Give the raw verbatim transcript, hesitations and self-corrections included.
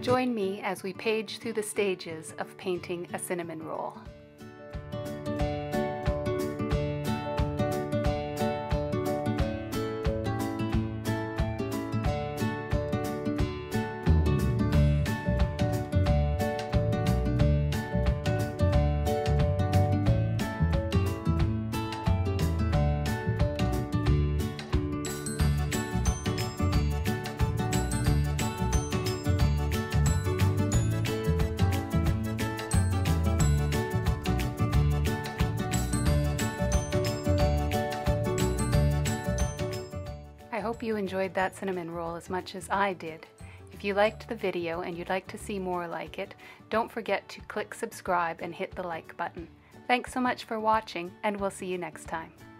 Join me as we page through the stages of painting a cinnamon roll. I hope you enjoyed that cinnamon roll as much as I did. If you liked the video and you'd like to see more like it, don't forget to click subscribe and hit the like button. Thanks so much for watching, and we'll see you next time.